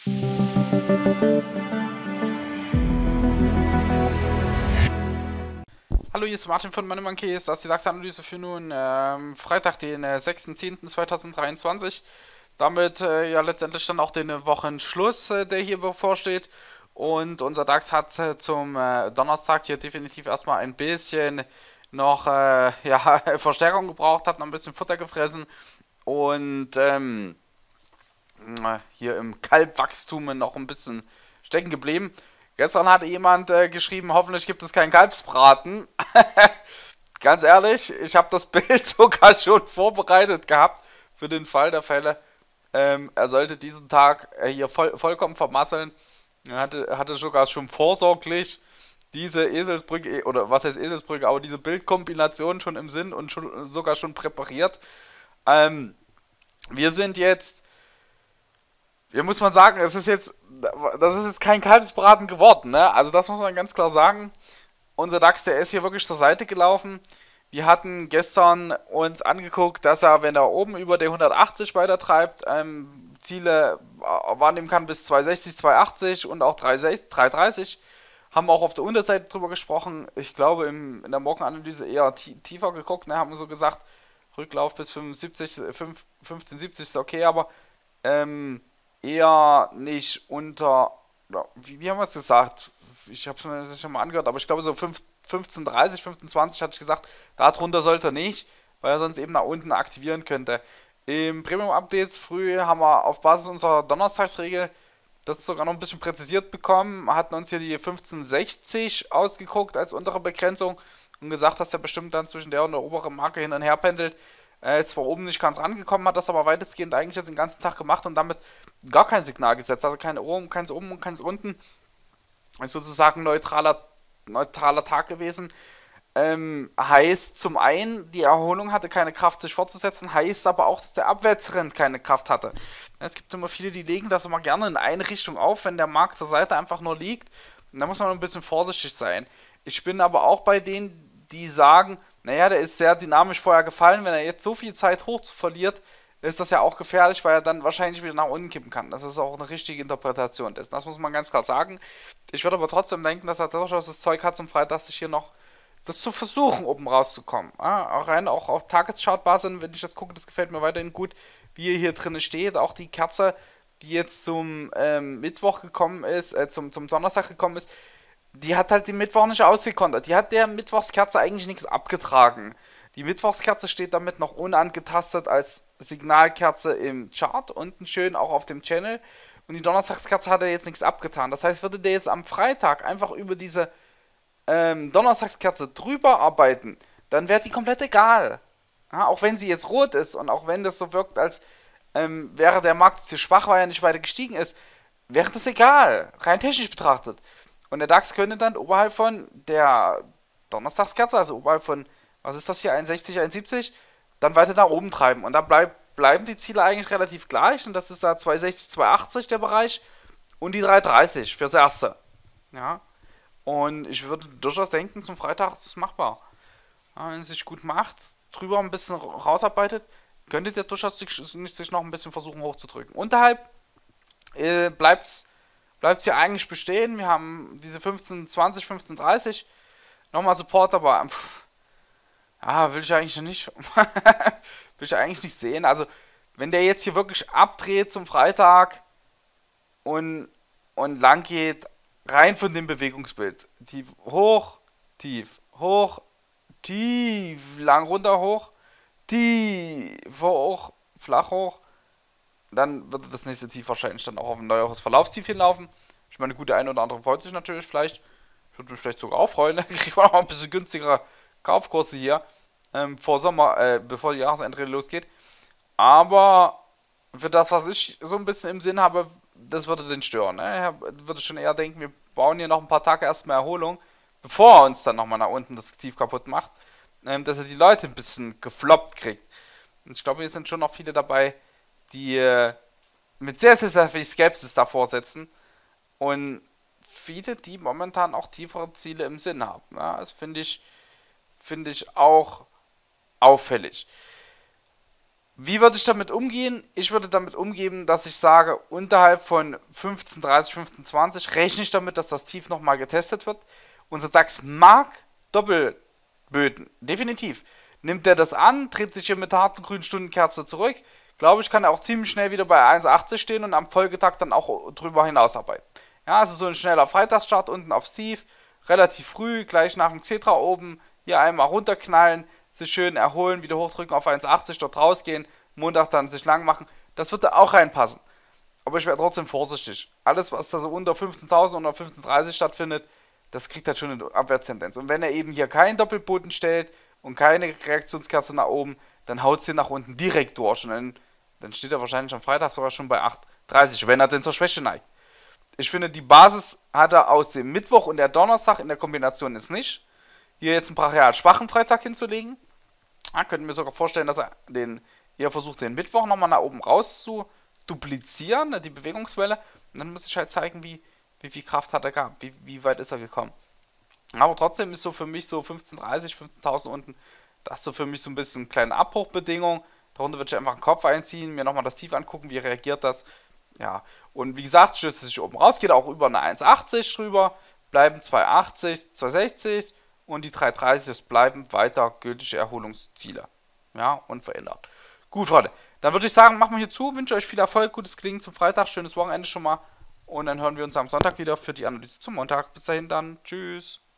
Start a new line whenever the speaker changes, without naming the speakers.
Hallo, hier ist Martin von MoneyMonkeys. Das ist die DAX-Analyse für nun Freitag, den 6.10.2023. Damit ja letztendlich dann auch den Wochenschluss, der hier bevorsteht. Und unser DAX hat zum Donnerstag hier definitiv erstmal ein bisschen noch ja, Verstärkung gebraucht, hat noch ein bisschen Futter gefressen und hier im Kalbwachstum noch ein bisschen stecken geblieben. Gestern hatte jemand geschrieben, hoffentlich gibt es keinen Kalbsbraten. Ganz ehrlich, ich habe das Bild sogar schon vorbereitet gehabt für den Fall der Fälle. Er sollte diesen Tag hier vollkommen vermasseln. Er hatte sogar schon vorsorglich diese Eselsbrücke, oder was heißt Eselsbrücke, aber diese Bildkombination schon im Sinn und sogar schon präpariert. Ähm, wir sind jetzt, hier muss man sagen, das ist jetzt kein Kalbsbraten geworden, ne? Also das muss man ganz klar sagen. Unser DAX, der ist hier wirklich zur Seite gelaufen. Wir hatten gestern uns angeguckt, dass er, wenn er oben über der 180 weitertreibt, Ziele wahrnehmen kann bis 260, 280 und auch 330. Haben auch auf der Unterseite drüber gesprochen. Ich glaube, in der Morgenanalyse eher tiefer geguckt. Ne? Haben wir so gesagt, Rücklauf bis 75, 1570 ist okay, aber eher nicht unter, wie haben wir es gesagt? Ich habe es mir das schon mal angehört, aber ich glaube so 1530, 1520 hatte ich gesagt, darunter sollte er nicht, weil er sonst eben nach unten aktivieren könnte. Im Premium-Updates früh haben wir auf Basis unserer Donnerstagsregel das sogar noch ein bisschen präzisiert bekommen, hatten uns hier die 1560 ausgeguckt als untere Begrenzung und gesagt, dass der bestimmt dann zwischen der und der oberen Marke hin und her pendelt. Ist zwar oben nicht ganz rangekommen, hat das aber weitestgehend eigentlich jetzt den ganzen Tag gemacht und damit gar kein Signal gesetzt. Also keine oben, keins oben und keins unten. Ist sozusagen neutraler Tag gewesen. Heißt zum einen, die Erholung hatte keine Kraft, sich fortzusetzen, heißt aber auch, dass der Abwärtstrend keine Kraft hatte. Es gibt immer viele, die legen das immer gerne in eine Richtung auf, wenn der Markt zur Seite einfach nur liegt. Und da muss man ein bisschen vorsichtig sein. Ich bin aber auch bei denen, die sagen, naja, der ist sehr dynamisch vorher gefallen, wenn er jetzt so viel Zeit hoch zu verliert, ist das ja auch gefährlich, weil er dann wahrscheinlich wieder nach unten kippen kann. Das ist auch eine richtige Interpretation dessen. Das muss man ganz klar sagen. Ich würde aber trotzdem denken, dass er durchaus das Zeug hat, zum Freitag sich hier noch das zu versuchen, oben rauszukommen. Ja, auch rein auch auf Tageschartbasis, wenn ich das gucke, das gefällt mir weiterhin gut, wie er hier drin steht. Auch die Kerze, die jetzt zum Mittwoch gekommen ist, zum Donnerstag gekommen ist, die hat halt den Mittwoch nicht ausgekontert. Die hat der Mittwochskerze eigentlich nichts abgetragen. Die Mittwochskerze steht damit noch unangetastet als Signalkerze im Chart, unten schön auch auf dem Channel. Und die Donnerstagskerze hat er jetzt nichts abgetan. Das heißt, würde der jetzt am Freitag einfach über diese Donnerstagskerze drüber arbeiten, dann wäre die komplett egal. Ja, auch wenn sie jetzt rot ist und auch wenn das so wirkt, als wäre der Markt zu schwach, weil er nicht weiter gestiegen ist, wäre das egal, rein technisch betrachtet. Und der DAX könnte dann oberhalb von der Donnerstagskerze, also oberhalb von, was ist das hier, 61, 71, dann weiter nach oben treiben. Und da bleiben die Ziele eigentlich relativ gleich. Und das ist da 260, 280 der Bereich und die 330 fürs Erste. Ja. Und ich würde durchaus denken, zum Freitag ist es machbar. Ja, wenn es sich gut macht, drüber ein bisschen rausarbeitet, könntet ihr durchaus sich noch ein bisschen versuchen hochzudrücken. Unterhalb bleibt es hier eigentlich bestehen. Wir haben diese 1520, 1530. Nochmal Support, aber ja, will ich eigentlich nicht. Will ich eigentlich nicht sehen. Also, wenn der jetzt hier wirklich abdreht zum Freitag und lang geht, rein von dem Bewegungsbild. Tief, hoch, tief, lang runter, hoch, tief, hoch, flach hoch. Dann wird das nächste Tief wahrscheinlich dann auch auf ein neueres Verlaufstief hinlaufen. Ich meine, gut, der eine oder andere freut sich natürlich vielleicht. Ich würde mich vielleicht sogar auch freuen. Dann kriegt man auch ein bisschen günstigere Kaufkurse hier vor Sommer, bevor die Jahresendrede losgeht. Aber für das, was ich so ein bisschen im Sinn habe, das würde den stören. Ne? Ich würde schon eher denken, wir bauen hier noch ein paar Tage erstmal Erholung, bevor er uns dann nochmal nach unten das Tief kaputt macht, dass er die Leute ein bisschen gefloppt kriegt. Und ich glaube, hier sind schon noch viele dabei, die mit sehr, sehr, sehr viel Skepsis davor setzen und viele, die momentan auch tiefere Ziele im Sinn haben. Ja? Das finde ich auch auffällig. Wie würde ich damit umgehen? Ich würde damit umgehen, dass ich sage, unterhalb von 15,30, 15,20 rechne ich damit, dass das Tief nochmal getestet wird. Unser DAX mag Doppelböden, definitiv. Nimmt er das an, dreht sich hier mit der harten grünen Stundenkerze zurück, glaube ich, kann er auch ziemlich schnell wieder bei 1,80 stehen und am Folgetag dann auch drüber hinausarbeiten. Ja, also so ein schneller Freitagsstart unten aufs Tief, relativ früh, gleich nach dem Xetra oben, hier einmal runterknallen, sich schön erholen, wieder hochdrücken auf 1,80, dort rausgehen, Montag dann sich lang machen. Das wird da auch reinpassen. Aber ich wäre trotzdem vorsichtig. Alles, was da so unter 15.000 oder 15,30 stattfindet, das kriegt halt schon eine Abwärtstendenz. Und wenn er eben hier keinen Doppelboden stellt und keine Reaktionskerze nach oben, dann haut es den nach unten direkt durch. Und dann steht er wahrscheinlich am Freitag sogar schon bei 8,30, wenn er denn zur Schwäche neigt. Ich finde, die Basis hat er aus dem Mittwoch und der Donnerstag in der Kombination jetzt nicht. Hier jetzt einen brachial schwachen Freitag hinzulegen. Ja, könnten wir sogar vorstellen, dass er eher versucht, den Mittwoch nochmal nach oben raus zu duplizieren, ne, die Bewegungswelle. Und dann muss ich halt zeigen, wie viel Kraft hat er gehabt, wie weit ist er gekommen. Aber trotzdem ist so für mich so 15,30, 15.000 unten, das ist so für mich so ein bisschen eine kleine Abbruchbedingung. Darunter würde ich einfach den Kopf einziehen, mir nochmal das Tief angucken, wie reagiert das. Ja, und wie gesagt, stößt es sich oben raus, geht auch über eine 1,80 drüber, bleiben 2,80, 2,60 und die 3,30, das bleiben weiter gültige Erholungsziele. Ja, unverändert. Gut, Freunde, dann würde ich sagen, machen wir hier zu, wünsche euch viel Erfolg, gutes Gelingen zum Freitag, schönes Wochenende schon mal und dann hören wir uns am Sonntag wieder für die Analyse zum Montag. Bis dahin dann, tschüss.